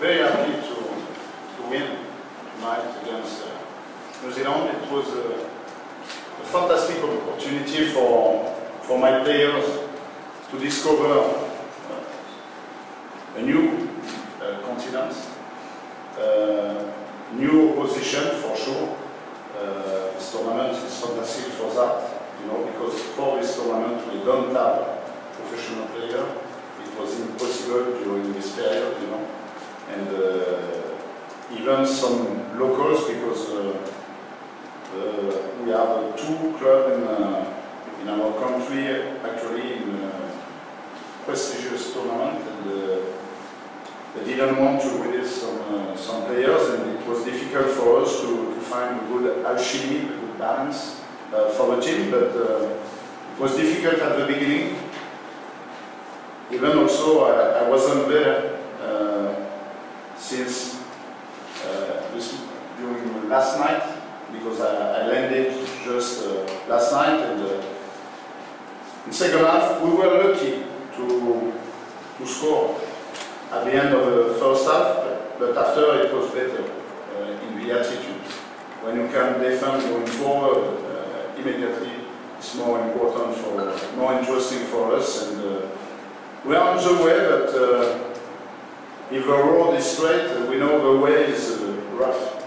very happy to win tonight against New Zealand. It was a fantastic opportunity for my players to discover a new continent, new opposition for sure. This tournament is fantastic for that, you know, because for this tournament we don't have professional players. It was impossible during this period, you know, and even some locals, because we have two clubs in our country actually in a prestigious tournament, and they didn't want to release some players, and it was difficult for us to find a good alchemy, a good balance for the team, but it was difficult at the beginning. Even also, I wasn't there since during last night, because I landed just last night, and in second half we were lucky to score at the end of the first half, but after it was better in the attitude. When you can defend going forward immediately, it's more important more interesting for us, and we are on the way, but if the road is straight, we know the way is rough.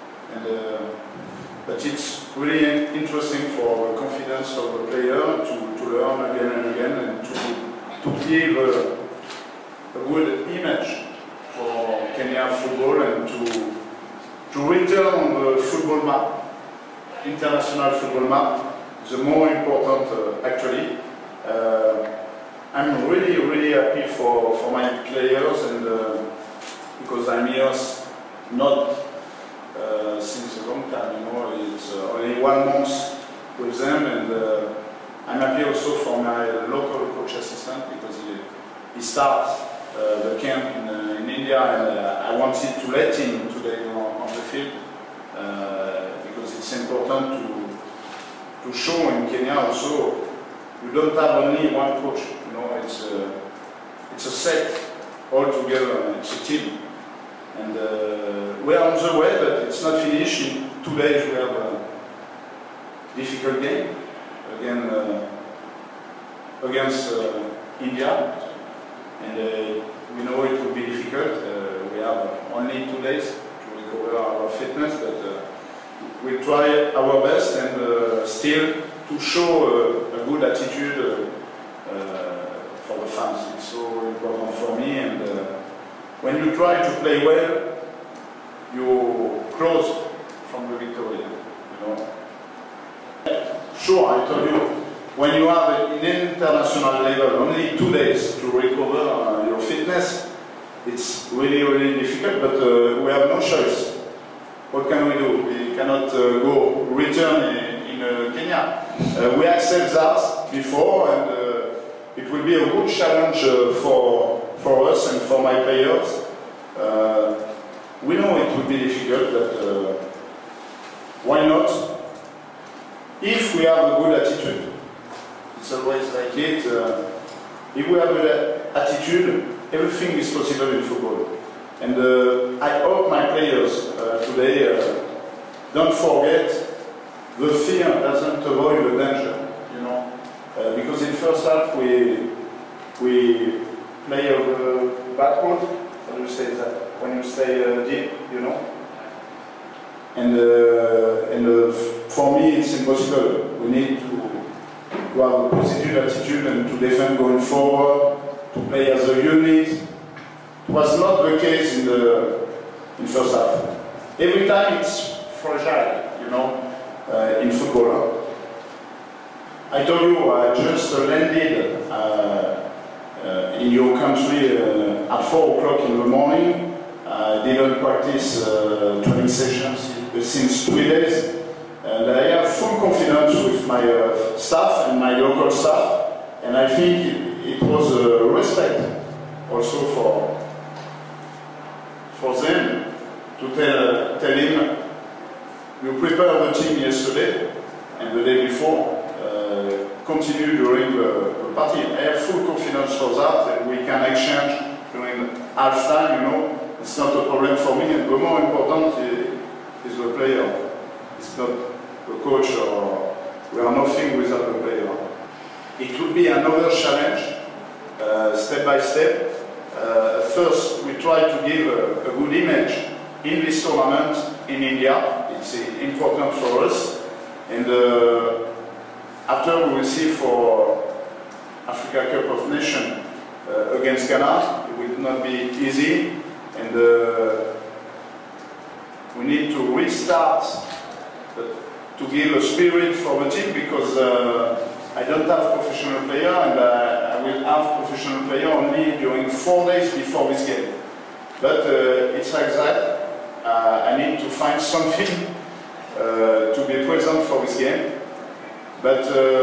But it's really interesting for the confidence of the player to learn again and again, and to give a good image for Kenya football, and to return on the football map, international football map, the more important actually. I'm really happy for my players, and because I'm here not since a long time, you know, it's only 1 month with them, and I'm happy also for my local coach assistant, because he starts the camp in India, and I wanted to let him today on the field, because it's important to show in Kenya also you don't have only one coach. You know, it's a set all together, it's a team, and we are on the way, but it's not finished. In 2 days we have a difficult game again against India, and we know it will be difficult. We have only 2 days to recover our fitness, but we'll try our best, and still to show a good attitude for the fans. It's so important for me, and when you try to play well, you close from the victory, you know. Sure, I told you, when you have an international level only 2 days to recover your fitness, it's really difficult, but we have no choice. What can we do? We cannot return in Kenya. We accept that before, and it will be a good challenge for us and for my players. We know it will be difficult, but why not? If we have a good attitude, it's always like it. If we have a good attitude, everything is possible in football. And I hope my players today don't forget the fear doesn't avoid the danger, you know. Because in first half we play over backward. How do you say that? When you stay deep, you know. And for me it's impossible. We need to have a positive attitude and to defend going forward, to play as a unit. It was not the case in first half. Every time it's fragile, you know, in football. I told you I just landed in your country at 4 o'clock in the morning. I didn't practice training sessions since 3 days, and I have full confidence with my staff and my local staff, and I think it was a respect also for them to tell him, you prepared the team yesterday and the day before, continue during the party. I have full confidence for that, and we can exchange during half time, you know, it's not a problem for me, and the more important is the player. It's not the coach, or we are nothing without the player. It will be another challenge, step by step. First, we try to give a good image in this tournament in India. It's important for us. And after we will see for Africa Cup of Nations against Ghana. It will not be easy, and we need to restart to give a spirit for the team, because I don't have professional player, and I will have professional player only during 4 days before this game. But it's like that. I need to find something to be present for this game. But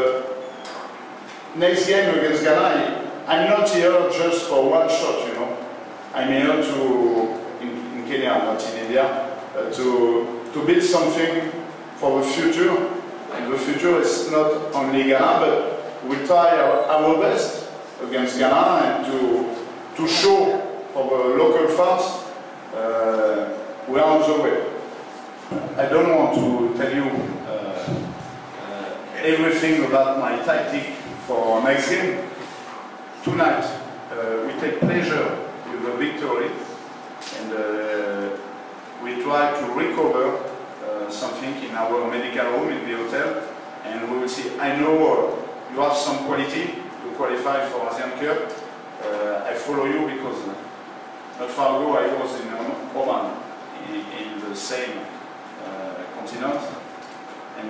next game against Ghana, I'm not here just for one shot, you know. I'm here in Kenya, not in India, to build something for the future. And the future is not only Ghana, but we try our best against Ghana, and to show for the local fans we are on the way. I don't want to tell you everything about my tactic for next game. Tonight we take pleasure with the victory, and we try to recover something in our medical room in the hotel, and we will see. I know you have some quality to qualify for Asian Cup. I follow you because not far ago I was in Oman, in the same continent, and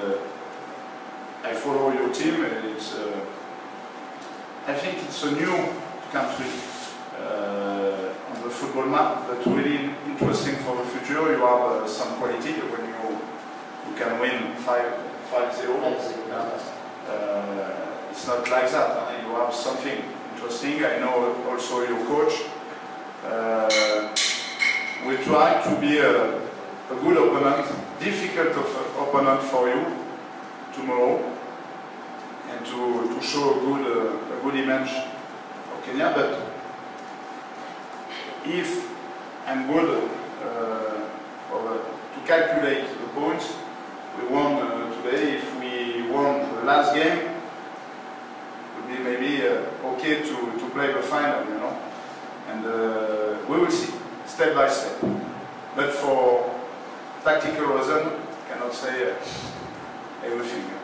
I follow your team. It's I think it's a new country on the football map, but really interesting for the future. You have some quality when you can win 5-0. It's not like that. You have something interesting. I know also your coach. We try to be a good opponent, difficult opponent for you tomorrow, and to show a good image of Kenya. But if I'm good to calculate the points we won today, if we won the last game, it would be maybe okay to play the final, you know. And we will see, step by step. But for tactical reason, I cannot say everything.